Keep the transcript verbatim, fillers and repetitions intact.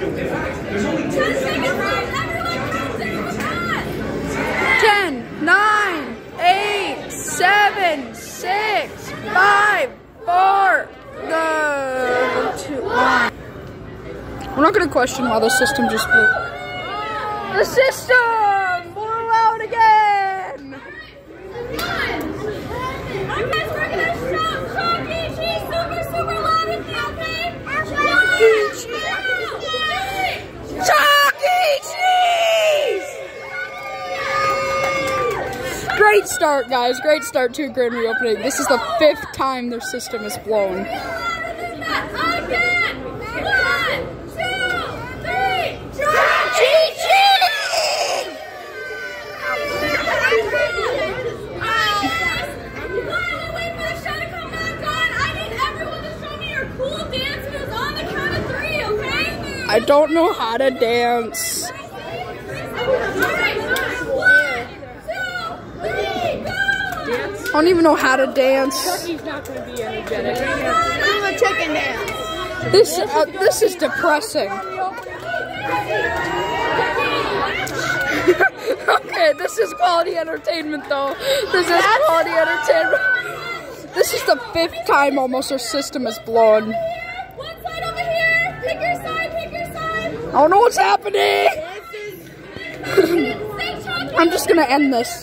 ten, nine, eight, seven, six, five, four, no, two, one. We're not going to question why the system just blew. The system blew out again! Alright guys, we're going to shout Chuck E. Cheese super, super loud with me, okay? Chuck E. Cheese! Chuck E. Cheese! Great start, guys. Great start to a grand reopening. This is the fifth time their system is blown. I don't know how to dance. I don't even know how to dance. Chucky's not going to be energetic. Do a chicken dance. This uh, this is depressing. Okay, this is quality entertainment though. This is quality entertainment. This is the fifth time almost our system is blown. One side over here. Pick your side, pick your side. I don't know what's happening. I'm just gonna end this.